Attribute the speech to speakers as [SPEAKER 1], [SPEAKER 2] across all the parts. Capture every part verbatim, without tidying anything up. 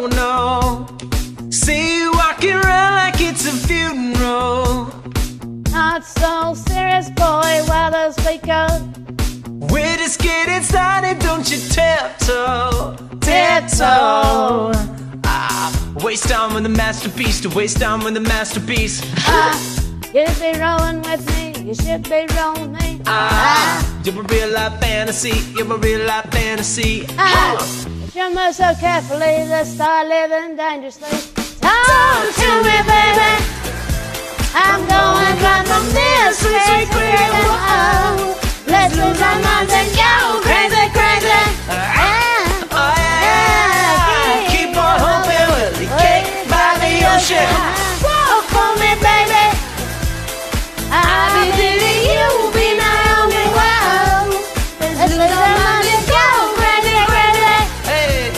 [SPEAKER 1] no, no. See you walking around like it's a funeral.
[SPEAKER 2] Not so serious, boy, while the speaker.
[SPEAKER 1] We're just getting started, don't you tiptoe, tiptoe. Ah, waste time with the masterpiece, to waste time with the masterpiece.
[SPEAKER 2] Ah, you should be rolling with me, you should be rolling with me.
[SPEAKER 1] Ah, you're a real life fantasy, you're a real life fantasy.
[SPEAKER 2] Ah, if you move so carefully, let's start living dangerously. Talk to me, baby. I'm going from from this sweet, sweet world. Let's lose our minds and go crazy, crazy. Ah,
[SPEAKER 1] Oh yeah, keep on hoping we'll be cake by the ocean.
[SPEAKER 2] walk for me, baby. I'll be leaving you, be my only world. Let's lose our minds and go crazy, crazy.
[SPEAKER 1] Hey,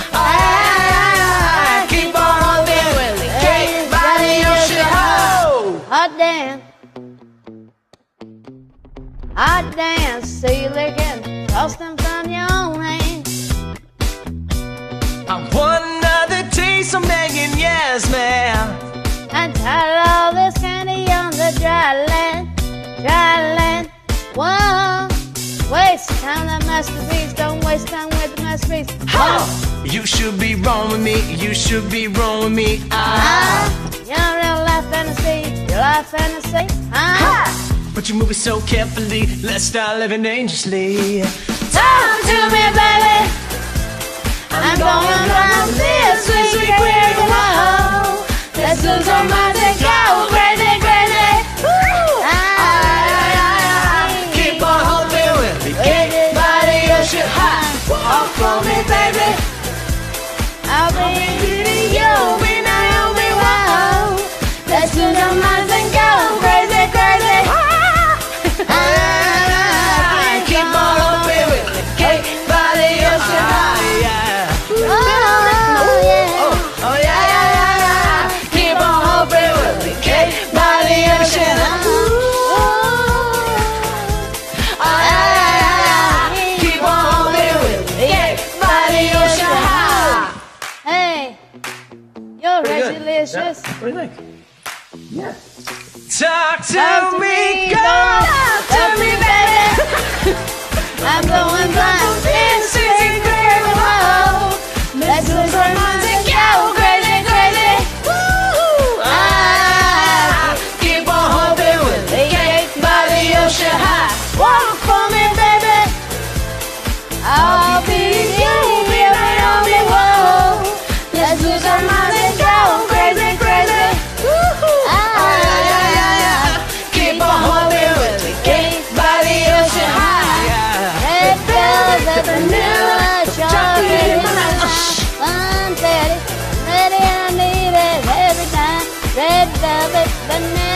[SPEAKER 1] ah, keep on hoping we'll be cake by the ocean. Oh.
[SPEAKER 2] Hot damn. Hot damn, see you licking, toasting from your own hand.
[SPEAKER 1] I want another taste, I'm begging, yes, ma'am.
[SPEAKER 2] I'm tired of all this candy on the dry land, dry land. Whoa, waste time, the masterpiece. Don't waste time with the masterpiece.
[SPEAKER 1] Oh, you should be wrong with me, you should be wrong with me. Ah,
[SPEAKER 2] Ah, you're a real life fantasy, your life fantasy. Ah,
[SPEAKER 1] but you move it so carefully, let's start living dangerously.
[SPEAKER 2] talk to me, baby. I'm going around this sweet, sweet, crazy world. Let's lose our minds and go crazy, crazy. Woo! Ah,
[SPEAKER 1] Keep on hoping we'll be cake by the ocean. Ha! Walk for me, baby.
[SPEAKER 2] I'll be leading you, be Naomi, wow. Let's lose our minds and go crazy, crazy.
[SPEAKER 1] Ah, keep on hoping we'll be cake by the ocean. Ah, yeah.
[SPEAKER 2] Oh, yeah.
[SPEAKER 1] Oh, oh yeah, yeah, yeah, yeah. Keep on hoping we'll be cake by the ocean. Oh, yeah, yeah, yeah, yeah. Keep on hoping we'll be cake by the ocean. Ah.
[SPEAKER 2] Hey, you're
[SPEAKER 1] Pretty good.
[SPEAKER 2] delicious.
[SPEAKER 1] Yeah. What do you think? Yeah. Talk to,
[SPEAKER 2] Talk to
[SPEAKER 1] me,
[SPEAKER 2] me,
[SPEAKER 1] girl.
[SPEAKER 2] Talk to me, baby. I'm going blind. This is crazy world. Let's lose our minds and go crazy, crazy. Woo!
[SPEAKER 1] Ah, keep on hoping we'll be cake by the ocean. High.
[SPEAKER 2] Walk for me, baby. I'll be you, be my only world. Let's lose our minds and go crazy, crazy. Ah,
[SPEAKER 1] Yeah, yeah, yeah. Keep on hoping we'll be cake by the ocean. High. Yeah.
[SPEAKER 2] Red velvet, vanilla, chocolate, I'm ready, ready, I need it every time. Red velvet, vanilla.